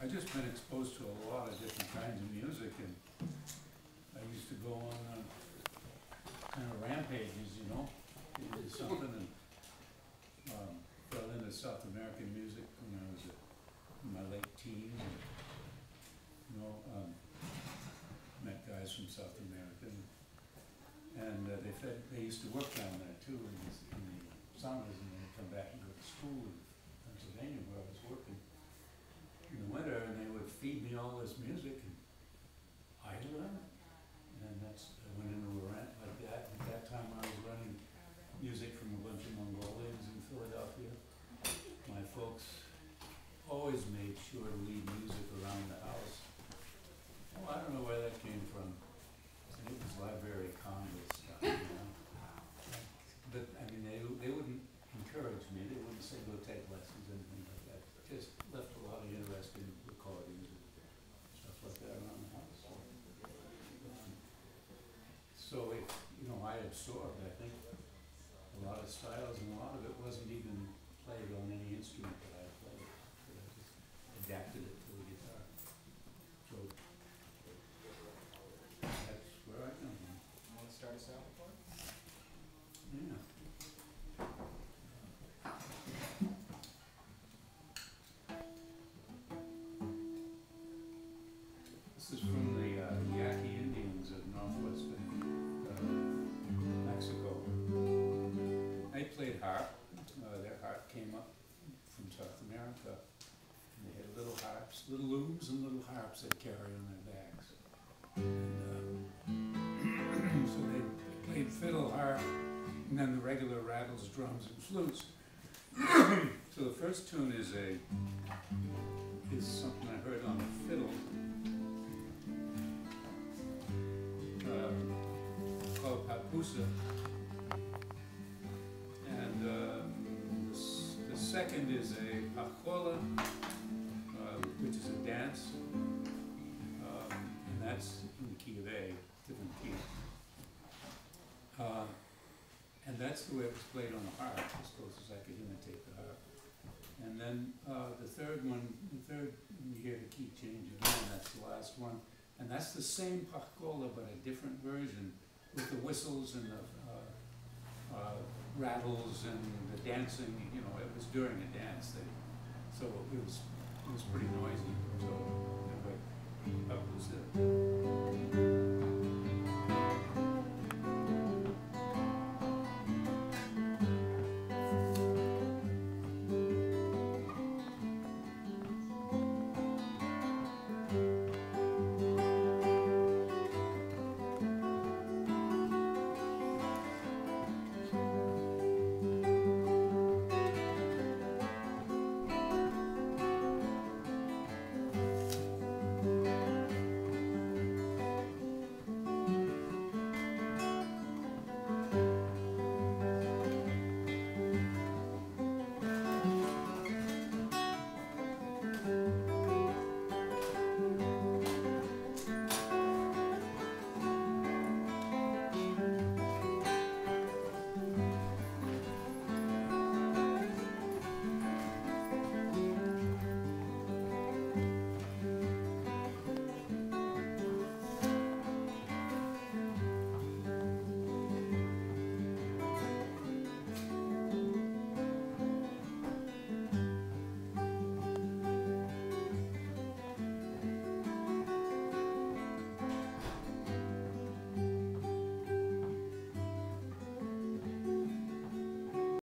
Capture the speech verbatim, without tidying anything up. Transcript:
I just been exposed to a lot of different kinds of music, and I used to go on uh, kind of rampages, you know, into something, and um, fell into South American music when I was in my late teens. And, you know, um, met guys from South America, and, and uh, they fed, they used to work down there too in, this, in the summers, and they'd come back and go to school in Pennsylvania where I was working in the winter, and they would feed me all this music, and I learned. And that's, I went into a rant like that. At that time I was running music from a bunch of Mongolians in Philadelphia. My folks always made sure to leave music around the house. Oh, I don't know where that came from. It was Library of Congress stuff, you know. But I mean, they they wouldn't encourage me. They wouldn't say go take lessons or anything like that. Just left a lot of interesting recordings and stuff like that around the house. So, um, so if you know, I absorbed, I think, a lot of styles, and a lot of it wasn't even played on any instrument that I played. But I just adapted it to the guitar. So that's where I come from. Want to start us out with one? Yeah. This is from the uh, Yaqui Indians of northwestern uh, Mexico. They played harp. Uh, their harp came up from South America. And they had little harps, little looms and little harps they'd carry on their backs. And uh, so they played fiddle, harp, and then the regular rattles, drums, and flutes. So the first tune is a is something I heard on the fiddle, um, called Papusa. And um, the, s the second is a pachola, uh, which is a dance, um, and that's in the key of A, different key. Uh, and that's the way it was played on the harp, as close as I could imitate the harp. And then uh, the third one, the third, you hear the key change again, that's the last one. And that's the same pachola, but a different version, with the whistles and the uh, uh, rattles and the dancing. You know, it was during a dance, they, so it was, it was pretty noisy. So anyway, that was it.